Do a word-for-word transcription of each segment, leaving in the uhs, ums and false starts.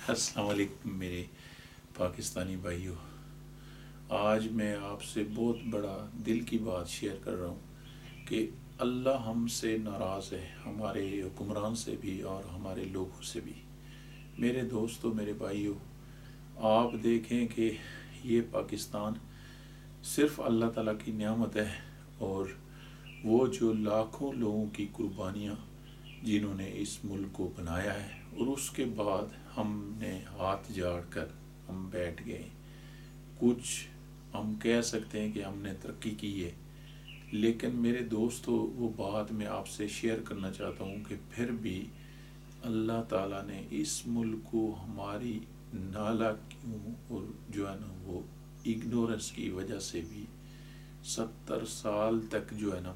السلام علیکم میرے پاکستانی بھائیوں، آج میں آپ سے بہت بڑا دل کی بات شیئر کر رہا ہوں کہ اللہ ہم سے ناراض ہے، ہمارے حکمران سے بھی اور ہمارے لوگوں سے بھی۔ میرے دوستوں، میرے بھائیوں، آپ دیکھیں کہ یہ پاکستان صرف اللہ تعالیٰ کی نعمت ہے، اور وہ جو لاکھوں لوگوں کی قربانیاں جنہوں نے اس ملک کو بنایا ہے، اور اس کے بعد ہم نے ہاتھ جاڑ کر ہم بیٹھ گئے۔ کچھ ہم کہہ سکتے ہیں کہ ہم نے ترقی کی ہے، لیکن میرے دوستو، وہ بات میں آپ سے شیئر کرنا چاہتا ہوں کہ پھر بھی اللہ تعالیٰ نے اس ملک کو ہماری نالاکیوں اور جو ہے نا وہ اگنورنس کی وجہ سے بھی ستر سال تک جو ہے نا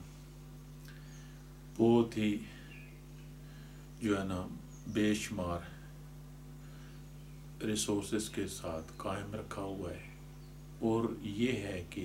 بہت ہی جو ہے نا بے شمار ریسورسز کے ساتھ قائم رکھا ہوا ہے۔ اور یہ ہے کہ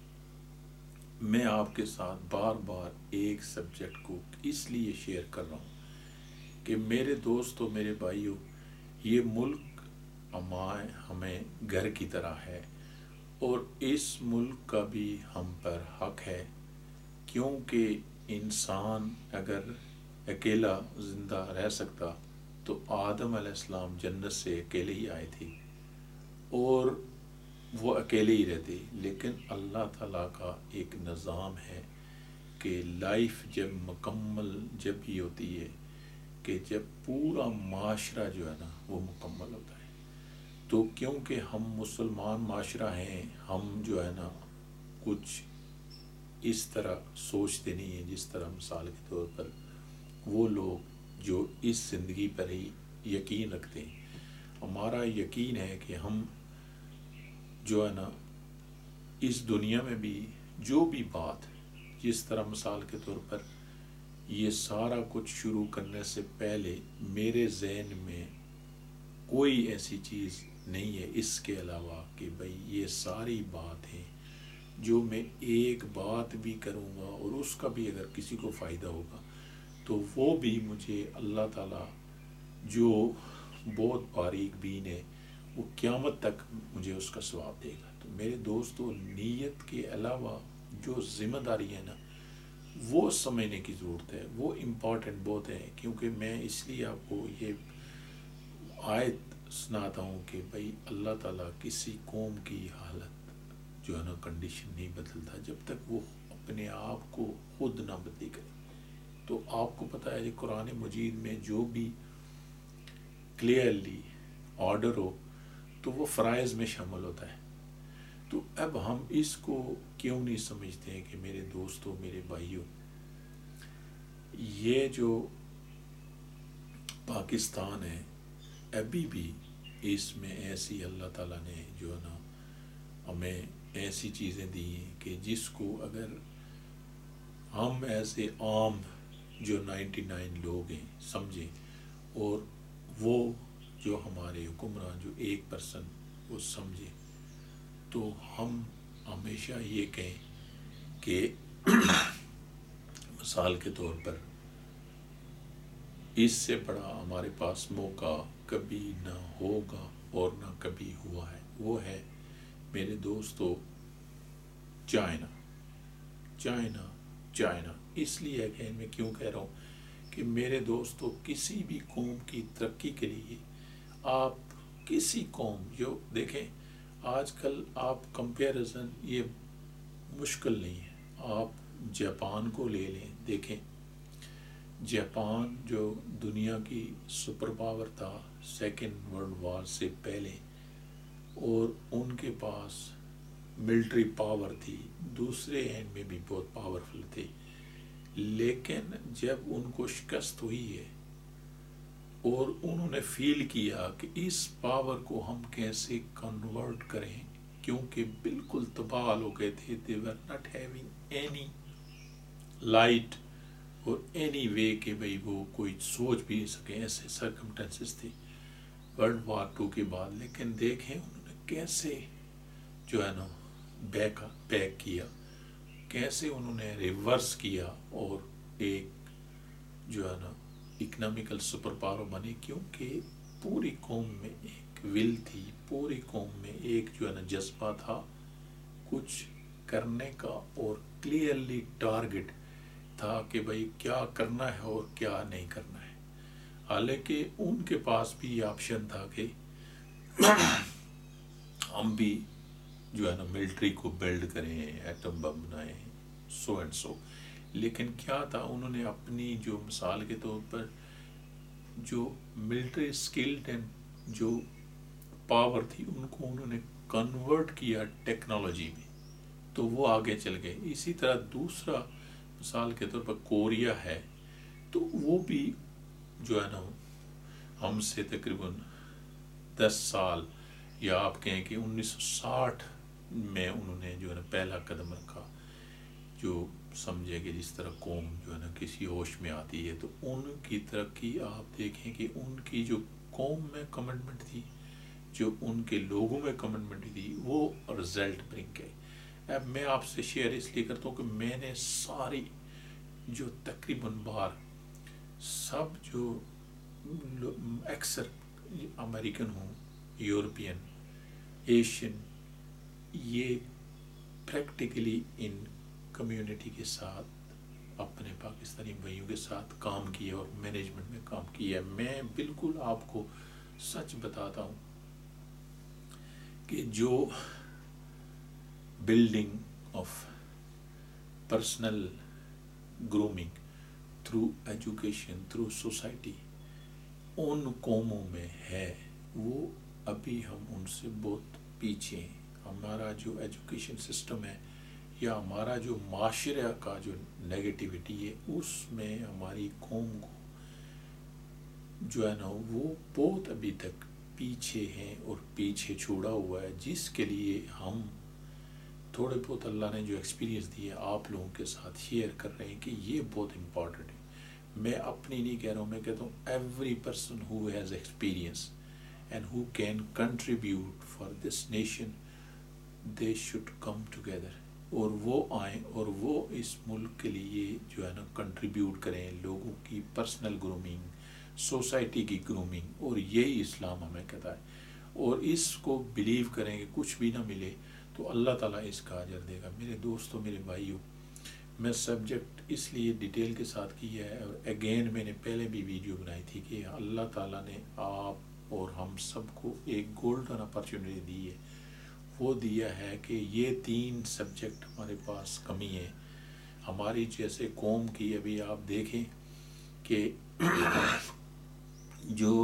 میں آپ کے ساتھ بار بار ایک سبجیکٹ کو اس لیے شیئر کر رہا ہوں کہ میرے دوستوں، میرے بھائیوں، یہ ملک ہمیں ہمیں گھر کی طرح ہے، اور اس ملک کا بھی ہم پر حق ہے، کیونکہ انسان اگر اکیلا زندہ رہ سکتا تو آدم علیہ السلام جنت سے اکیلے ہی آئے تھے اور وہ اکیلے ہی رہتے۔ لیکن اللہ تعالیٰ کا ایک نظام ہے کہ لائف جب مکمل جب ہی ہوتی ہے کہ جب پورا معاشرہ جو ہے نا وہ مکمل ہوتا ہے۔ تو کیونکہ ہم مسلمان معاشرہ ہیں، ہم جو ہے نا کچھ اس طرح سوچتے نہیں ہیں جس طرح مثال کے طور پر وہ لوگ جو اس زندگی پر ہی یقین رکھتے ہیں۔ ہمارا یقین ہے کہ ہم جو ہے نا اس دنیا میں بھی جو بھی بات، جس طرح مثال کے طور پر یہ سارا کچھ شروع کرنے سے پہلے میرے ذہن میں کوئی ایسی چیز نہیں ہے اس کے علاوہ کہ بھئی یہ ساری بات ہیں جو میں ایک بات بھی کروں گا اور اس کا بھی اگر کسی کو فائدہ ہوگا تو وہ بھی مجھے اللہ تعالیٰ جو بہت باریک بین ہے وہ قیامت تک مجھے اس کا ثواب دے گا۔ تو میرے دوستو، نیت کے علاوہ جو ذمہ داری ہے نا وہ سمجھنے کی ضرورت ہے، وہ امپورٹنٹ بہت ہے۔ کیونکہ میں اس لیے آپ کو یہ آیت سناتا ہوں کہ بھئی اللہ تعالیٰ کسی قوم کی حالت جو ہے نا کنڈیشن نہیں بدلتا جب تک وہ اپنے آپ کو خود نہ بدلی کرے۔ تو آپ کو پتہ ہے کہ قرآن مجید میں جو بھی کلیئرلی آرڈر ہو تو وہ فرائض میں شامل ہوتا ہے۔ تو اب ہم اس کو کیوں نہیں سمجھتے ہیں کہ میرے دوستوں، میرے بھائیوں، یہ جو پاکستان ہے ابھی بھی اس میں ایسی اللہ تعالیٰ نے جو ہے نا ہمیں ایسی چیزیں دی ہیں کہ جس کو اگر ہم ایسے عام جو نائنٹی نائن لوگ ہیں سمجھیں، اور وہ جو ہمارے حکمران جو ایک پرسن وہ سمجھے، تو ہم ہمیشہ یہ کہیں کہ مثال کے طور پر اس سے بڑا ہمارے پاس موقع کبھی نہ ہوگا اور نہ کبھی ہوا ہے۔ وہ ہے میرے دوستو چائنا۔ چائنا چائنا اس لیے کہ میں کیوں کہہ رہا ہوں کہ میرے دوستو کسی بھی قوم کی ترقی کے لیے آپ کسی قوم جو دیکھیں آج کل آپ کمپیریزن یہ مشکل نہیں ہے۔ آپ جاپان کو لے لیں، دیکھیں جاپان جو دنیا کی سپر پاور تھا سیکنڈ ورلڈ وار سے پہلے، اور ان کے پاس ملٹری پاور تھی، دوسرے اینڈ میں بھی بہت پاورفل تھی، لیکن جب ان کو شکست ہوئی ہے اور انہوں نے فیل کیا کہ اس پاور کو ہم کیسے کنورٹ کریں، کیونکہ بالکل تباہ ہو گئے تھے، they were not having any light اور اینی وے کہ بھئی وہ کوئی سوچ بھی سکیں، ایسے سرکمٹنسز تھے ورلڈ وار ٹو کے بعد۔ لیکن دیکھیں انہوں نے کیسے جو ہے نا بیک بیک کیا، کیسے انہوں نے ریورس کیا اور ایک جو ہے نا اکنامیکل سپر پاور بنے، کیونکہ پوری قوم میں ایک ول تھی، پوری قوم میں ایک جو ہے نا جذبہ تھا کچھ کرنے کا، اور کلیئرلی ٹارگٹ تھا کہ بھائی کیا کرنا ہے اور کیا نہیں کرنا ہے۔ حالانکہ ان کے پاس بھی یہ آپشن تھا کہ ہم بھی جو ہے نا ملٹری کو بلڈ کریں، ایٹم بم بنائیں، سو اینڈ سو، لیکن کیا تھا، انہوں نے اپنی جو مثال کے طور پر جو ملٹری اسکلڈ اینڈ جو پاور تھی ان کو انہوں نے کنورٹ کیا ٹیکنالوجی میں، تو وہ آگے چل گئے۔ اسی طرح دوسرا مثال کے طور پر کوریا ہے، تو وہ بھی جو ہے نا ہم سے تقریباً دس سال، یا آپ کہیں کہ انیس سو ساٹھ میں انہوں نے جو ہے نا پہلا قدم رکھا، جو سمجھے کہ جس طرح قوم جو ہے نا کسی ہوش میں آتی ہے، تو ان کی ترقی آپ دیکھیں کہ ان کی جو قوم میں کمٹمنٹ تھی، جو ان کے لوگوں میں کمٹمنٹ تھی، وہ رزلٹ برنگ گئے۔ اب میں آپ سے شیئر اس لیے کرتا ہوں کہ میں نے ساری جو تقریباً بار سب جو اکثر امریکن ہوں، یورپین، ایشین، یہ پریکٹیکلی ان کمیونٹی کے ساتھ اپنے پاکستانی بھائیوں کے ساتھ کام کیا اور مینجمنٹ میں کام کیا۔ میں بالکل آپ کو سچ بتاتا ہوں کہ جو building of personal grooming through education, through society ان قوموں میں ہے، وہ ابھی ہم ان سے بہت پیچھے ہیں۔ ہمارا جو ایجوکیشن سسٹم ہے یا ہمارا جو معاشرہ کا جو نیگیٹیوٹی ہے، اس میں ہماری قوم کو جو ہے نا وہ بہت ابھی تک پیچھے ہیں اور پیچھے چھوڑا ہوا ہے، جس کے لیے ہم تھوڑے بہت اللہ نے جو ایکسپیرینس دی ہے آپ لوگوں کے ساتھ شیئر کر رہے ہیں کہ یہ بہت امپورٹنٹ ہے۔ میں اپنی نہیں کہہ رہا ہوں، میں کہتا ہوں every person who has experience and who can contribute for this nation, they should come together, اور وہ آئیں اور وہ اس ملک کے لیے جو ہے نا کنٹریبیوٹ کریں، لوگوں کی پرسنل گرومنگ، سوسائٹی کی گرومنگ، اور یہی اسلام ہمیں کہتا ہے۔ اور اس کو بلیو کریں کہ کچھ بھی نہ ملے تو اللہ تعالیٰ اس کا اجر دے گا۔ میرے دوستوں، میرے بھائیوں، میں سبجیکٹ اس لیے ڈیٹیل کے ساتھ کیا ہے، اور اگین میں نے پہلے بھی ویڈیو بنائی تھی کہ اللہ تعالیٰ نے آپ اور ہم سب کو ایک گولڈن اپرچونٹی دی ہے، وہ دیا ہے کہ یہ تین سبجیکٹ ہمارے پاس کمی ہے ہماری جیسے قوم کی۔ ابھی آپ دیکھیں کہ جو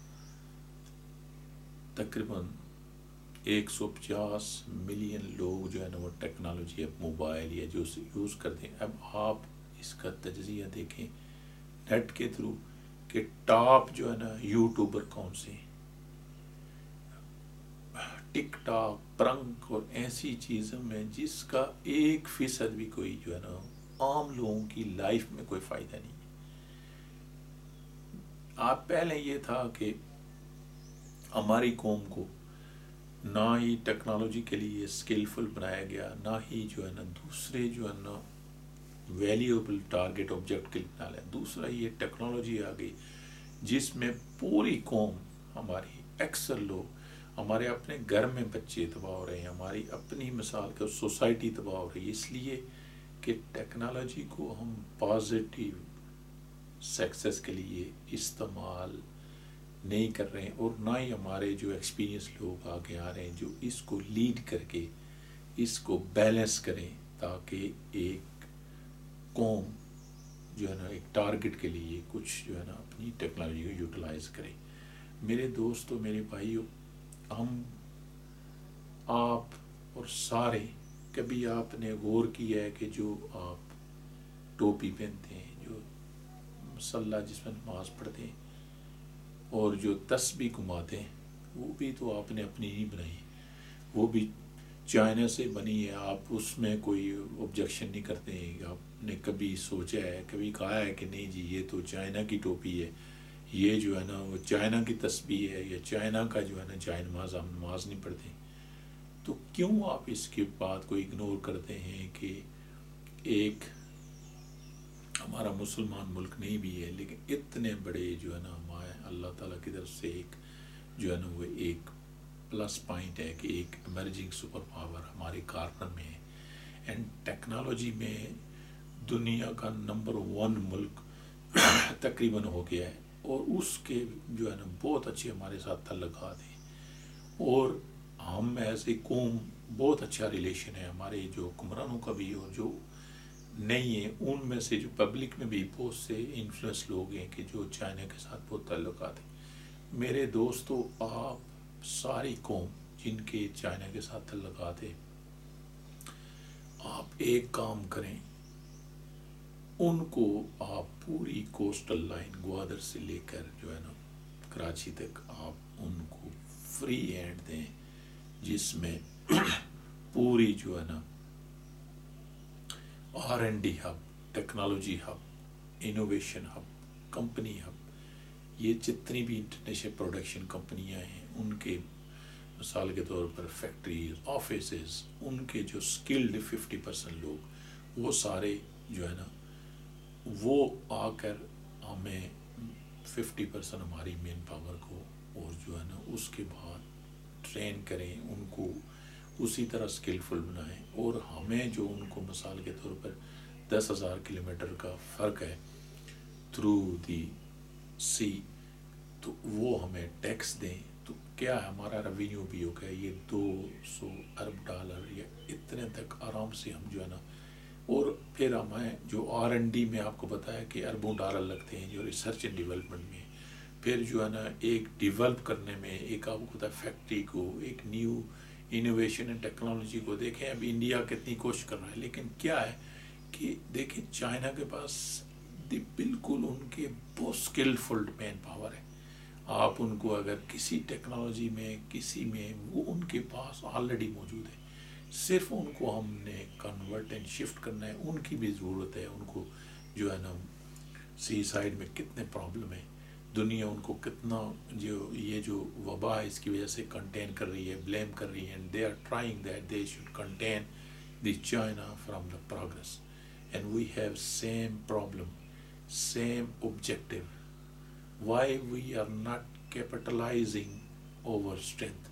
تقریباً ایک سو پچاس ملین لوگ جو ہے نا وہ ٹیکنالوجی، اب موبائل یا جو یوز کرتے ہیں، اب آپ اس کا تجزیہ دیکھیں نیٹ کے تھرو کہ ٹاپ جو ہے نا یوٹیوبر کون سے، ٹک ٹاک، پرنک اور ایسی چیزوں میں جس کا ایک فیصد بھی کوئی جو ہے نا عام لوگوں کی لائف میں کوئی فائدہ نہیں ہے۔ آپ پہلے یہ تھا کہ ہماری قوم کو نہ ہی ٹیکنالوجی کے لیے اسکلفل بنایا گیا، نہ ہی جو ہے نا دوسرے جو ہے نا ویلیوبل ٹارگٹ آبجیکٹ کے لیے بنا لیا۔ دوسرا یہ ٹیکنالوجی آ گئی جس میں پوری قوم، ہماری اکثر لوگ، ہمارے اپنے گھر میں بچے تباہ ہو رہے ہیں، ہماری اپنی مثال کے سوسائٹی تباہ ہو رہی ہے، اس لیے کہ ٹیکنالوجی کو ہم پازیٹیو سکسیس کے لیے استعمال نہیں کر رہے ہیں، اور نہ ہی ہمارے جو ایکسپیرینس لوگ آگے آ رہے ہیں جو اس کو لیڈ کر کے اس کو بیلنس کریں، تاکہ ایک قوم جو ہے نا ایک ٹارگٹ کے لیے کچھ جو ہے نا اپنی ٹیکنالوجی کو یوٹیلائز کرے۔ میرے دوستوں، میرے بھائیوں، ہم آپ اور سارے، کبھی آپ نے غور کیا ہے کہ جو آپ ٹوپی پہنتے ہیں، جو مسلح جس میں نماز پڑھتے ہیں اور جو تسبیح گھماتے ہیں، وہ بھی تو آپ نے اپنی نہیں بنائی، وہ بھی چائنا سے بنی ہے۔ آپ اس میں کوئی آبجیکشن نہیں کرتے ہیں؟ آپ نے کبھی سوچا ہے، کبھی کہا ہے کہ نہیں جی یہ تو چائنا کی ٹوپی ہے، یہ جو ہے نا وہ چائنا کی تسبیح ہے، یا چائنا کا جو ہے نا جائے نماز، ہم نماز نہیں پڑھتے؟ تو کیوں آپ اس کی بات کو اگنور کرتے ہیں کہ ایک ہمارا مسلمان ملک نہیں بھی ہے، لیکن اتنے بڑے جو ہے نا ہمارے اللہ تعالیٰ کی طرف سے ایک جو ہے نا وہ ایک پلس پوائنٹ ہے کہ ایک ایمرجنگ سپر پاور ہمارے کارنر میں ہے. اینڈ ٹیکنالوجی میں دنیا کا نمبر ون ملک تقریباً ہو گیا ہے، اور اس کے جو ہے نا بہت اچھے ہمارے ساتھ تعلقات ہیں، اور ہم ایسے قوم بہت اچھا ریلیشن ہے ہمارے جو حکمرانوں کا بھی اور جو نہیں ہے ان میں سے، جو پبلک میں بھی بہت سے انفلوئنس لوگ ہیں کہ جو چائنا کے ساتھ بہت تعلقات ہیں. میرے دوستو، آپ ساری قوم جن کے چائنا کے ساتھ تعلقات ہیں، آپ ایک کام کریں، ان کو آپ پوری کوسٹل لائن گوادر سے لے کر جو ہے نا کراچی تک آپ ان کو فری ہینڈ دیں، جس میں پوری جو ہے نا R N D hub, technology hub, innovation hub, company hub, یہ جتنی بھی انٹرنیشنل پروڈکشن کمپنیاں ہیں ان کے مثال کے طور پر فیکٹریز، آفیسز، ان کے جو سکلڈ ففٹی پرسینٹ لوگ وہ سارے جو ہے نا وہ آ کر ہمیں ففٹی پرسینٹ ہماری مین پاور کو اور جو ہے نا اس کے بعد ٹرین کریں، ان کو اسی طرح اسکلفل بنائیں، اور ہمیں جو ان کو مثال کے طور پر دس ہزار کلو میٹر کا فرق ہے تھرو دی سی، تو وہ ہمیں ٹیکس دیں، تو کیا ہمارا ریونیو بھی ہو گیا یہ دو سو ارب ڈالر یا اتنے تک آرام سے ہم جو ہے نا. اور پھر ہمیں جو آر این ڈی میں آپ کو بتایا کہ اربوں ڈالر لگتے ہیں جو ریسرچ اینڈ ڈیولپمنٹ میں، پھر جو ہے نا ایک ڈیولپ کرنے میں، ایک آپ کو پتا فیکٹری کو، ایک نیو انوویشن اینڈ ٹیکنالوجی کو. دیکھیں اب انڈیا کتنی کوشش کر رہا ہے، لیکن کیا ہے کہ دیکھیں چائنا کے پاس بالکل ان کے بہت اسکلفل مین پاور ہے. آپ ان کو اگر کسی ٹیکنالوجی میں کسی میں وہ ان کے پاس آلریڈی موجود ہے، صرف ان کو ہم نے کنورٹ اینڈ شفٹ کرنا ہے. ان کی بھی ضرورت ہے، ان کو جو ہے نا سی سائڈ میں کتنے پرابلم ہے، دنیا ان کو کتنا جو یہ جو وبا ہے اس کی وجہ سے کنٹین کر رہی ہے، بلیم کر رہی ہے، and they are trying that they should contain the China from the progress. And we have same problem, same objective. Why we are not capitalizing over strength؟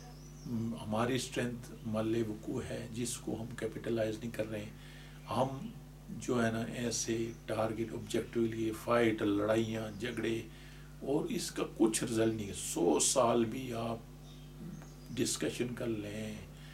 ہماری اسٹرینتھ ملے وقوع ہے جس کو ہم کیپٹلائز نہیں کر رہے ہیں. ہم جو ہے نا ایسے ٹارگیٹ آبجیکٹیو لیے فائٹ، لڑائیاں، جھگڑے، اور اس کا کچھ رزلٹ نہیں ہے. سو سال بھی آپ ڈسکشن کر لیں،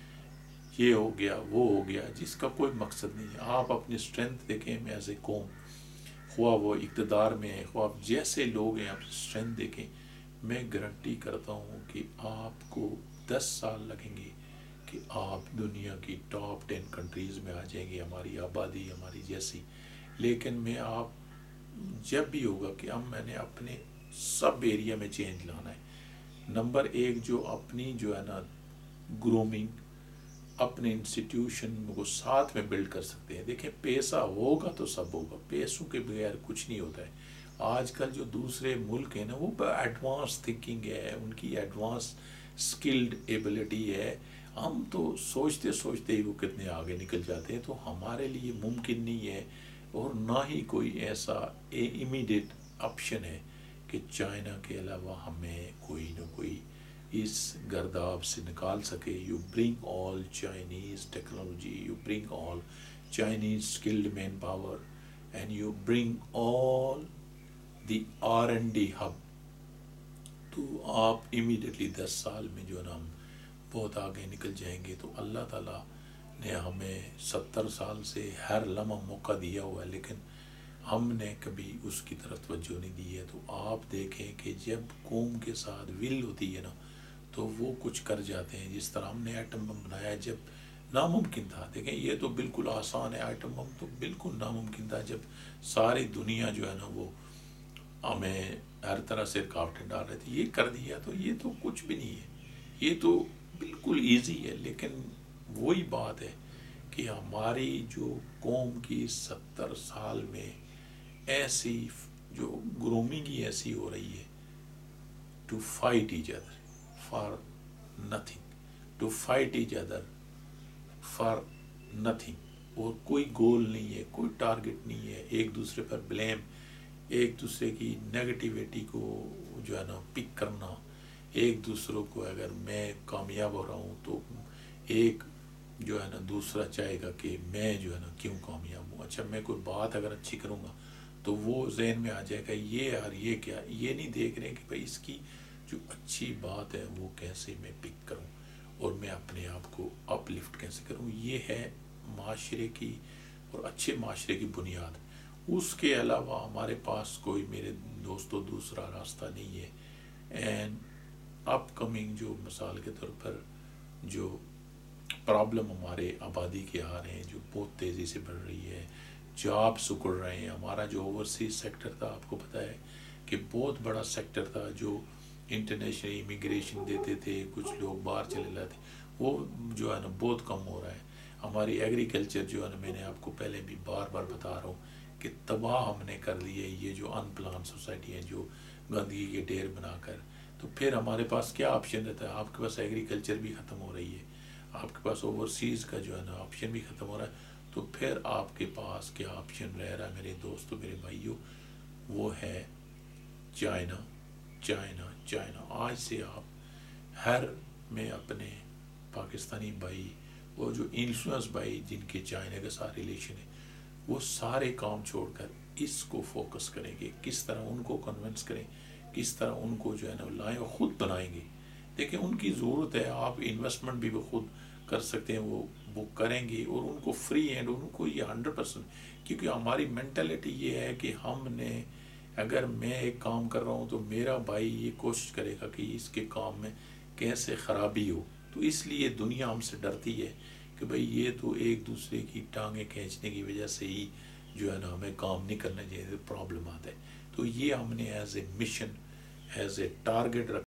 یہ ہو گیا وہ ہو گیا، جس کا کوئی مقصد نہیں ہے. آپ اپنی اسٹرینتھ دیکھیں میں ایز اے قوم، خواہ وہ اقتدار میں ہے، خواہ جیسے لوگ ہیں، آپ اسٹرینتھ دیکھیں. میں گارنٹی کرتا ہوں کہ آپ کو دس سال لگیں گے کہ آپ دنیا کی ٹاپ ٹین کنٹریز میں آ جائیں گے، ہماری آبادی ہماری جیسی. لیکن میں آپ جب بھی ہوگا کہ ہم میں نے اپنے سب ایریا میں چینج لانا ہے. نمبر ایک جو اپنی جو ہے نا گرومنگ، اپنے انسٹیٹیوشن کو ساتھ میں بلڈ کر سکتے ہیں. دیکھیں پیسہ ہوگا تو سب ہوگا، پیسوں کے بغیر کچھ نہیں ہوتا ہے. آج کل جو دوسرے ملک ہیں نا وہ ایڈوانس تھنکنگ ہے، ان کی ایڈوانس اسکلڈ ایبلٹی ہے. ہم تو سوچتے سوچتے ہی وہ کتنے آگے نکل جاتے ہیں. تو ہمارے لیے ممکن نہیں ہے، اور نہ ہی کوئی ایسا امیڈیٹ آپشن ہے کہ چائنا کے علاوہ ہمیں کوئی نہ کوئی اس گرداب سے نکال سکے. You bring all Chinese technology, you bring all Chinese skilled man power, and you bring all the R N D hub. تو آپ امیڈیٹلی دس سال میں جو ہے نا ہم بہت آگے نکل جائیں گے. تو اللہ تعالیٰ نے ہمیں ستر سال سے ہر لمحہ موقع دیا ہوا ہے، لیکن ہم نے کبھی اس کی طرف توجہ نہیں دی ہے. تو آپ دیکھیں کہ جب قوم کے ساتھ ول ہوتی ہے نا تو وہ کچھ کر جاتے ہیں. جس طرح ہم نے ایٹم بم بنایا جب ناممکن تھا. دیکھیں یہ تو بالکل آسان ہے، ایٹم بم تو بالکل ناممکن تھا جب ساری دنیا جو ہے نا وہ ہمیں ہر طرح سے رکاوٹیں ڈال رہے تھے. یہ کر دیا تو یہ تو کچھ بھی نہیں ہے، یہ تو بالکل ایزی ہے. لیکن وہی بات ہے کہ ہماری جو قوم کی ستر سال میں ایسی جو گرومنگ ہی ایسی ہو رہی ہے to fight each other for nothing, to fight each other for nothing. اور کوئی گول نہیں ہے، کوئی ٹارگٹ نہیں ہے، ایک دوسرے پر بلیم، ایک دوسرے کی نیگیٹیویٹی کو جو ہے نا پک کرنا، ایک دوسروں کو اگر میں کامیاب ہو رہا ہوں تو ایک جو ہے نا دوسرا چاہے گا کہ میں جو ہے نا کیوں کامیاب ہوں، اچھا میں کوئی بات اگر اچھی کروں گا تو وہ ذہن میں آ جائے گا یہ یار یہ کیا، یہ نہیں دیکھ رہے کہ بھائی اس کی جو اچھی بات ہے وہ کیسے میں پک کروں اور میں اپنے آپ کو اپ لفٹ کیسے کروں۔ یہ ہے معاشرے کی اور اچھے معاشرے کی بنیاد۔ اس کے علاوہ ہمارے پاس کوئی میرے دوستوں دوسرا راستہ نہیں ہے۔ اینڈ اپ کمنگ جو مثال کے طور پر جو پرابلم ہمارے آبادی کے آ رہے ہیں جو بہت تیزی سے بڑھ رہی ہے، جاب سکڑ رہے ہیں، ہمارا جو اوورسیز سیکٹر تھا آپ کو پتہ ہے کہ بہت بڑا سیکٹر تھا جو انٹرنیشنل امیگریشن دیتے تھے، کچھ لوگ باہر چلے جاتے، وہ جو ہے نا بہت کم ہو رہا ہے۔ ہماری ایگریکلچر جو ہے نا میں نے آپ کو پہلے بھی بار بار بتا رہا ہوں کہ تباہ ہم نے کر لی ہے، یہ جو ان پلان سوسائٹی ہے جو گندگی کے ڈھیر بنا کر، تو پھر ہمارے پاس کیا آپشن رہتا ہے؟ آپ کے پاس ایگریکلچر بھی ختم ہو رہی ہے، آپ کے پاس اوورسیز کا جو ہے نا آپشن بھی ختم ہو رہا ہے، تو پھر آپ کے پاس کیا آپشن رہ رہا ہے میرے دوستوں میرے بھائیوں؟ وہ ہے چائنا، چائنا، چائنا۔ آج سے آپ ہر میں اپنے پاکستانی بھائی وہ جو انفلوئنس بھائی جن کے چائنا کے ساتھ ریلیشن ہے وہ سارے کام چھوڑ کر اس کو فوکس کریں گے، کس طرح ان کو کنونس کریں، کس طرح ان کو جو ہے نا لائیں اور خود بنائیں گے۔ دیکھیں ان کی ضرورت ہے، آپ انویسٹمنٹ بھی وہ خود کر سکتے ہیں، وہ وہ کریں گے اور ان کو فری اینڈ ان کو یہ ہنڈریڈ پرسینٹ، کیونکہ ہماری مینٹلٹی یہ ہے کہ ہم نے اگر میں ایک کام کر رہا ہوں تو میرا بھائی یہ کوشش کرے گا کہ اس کے کام میں کیسے خرابی ہو، تو اس لیے دنیا ہم سے ڈرتی ہے کہ بھئی یہ تو ایک دوسرے کی ٹانگیں کھینچنے کی وجہ سے ہی جو ہے نا ہمیں کام نہیں کرنا چاہیے، پرابلم آتا ہے۔ تو یہ ہم نے as a mission as a target رکھا